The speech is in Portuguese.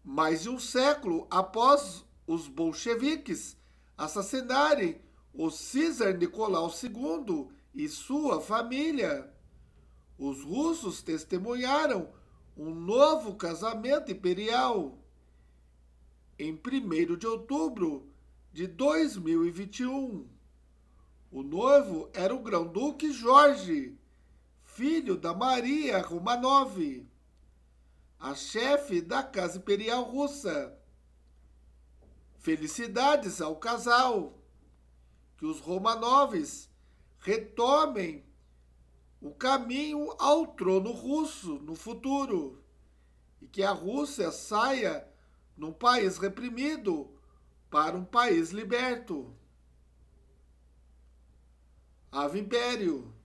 mais de um século após os bolcheviques assassinarem o Czar Nicolau II e sua família. Os russos testemunharam um novo casamento imperial em 1º de outubro de 2021. O noivo era o grão-duque Jorge, filho da Maria Romanov, a chefe da Casa Imperial Russa. Felicidades ao casal. Que os Romanovs retomem o caminho ao trono russo no futuro e que a Rússia saia num país reprimido para um país liberto. Ave Império!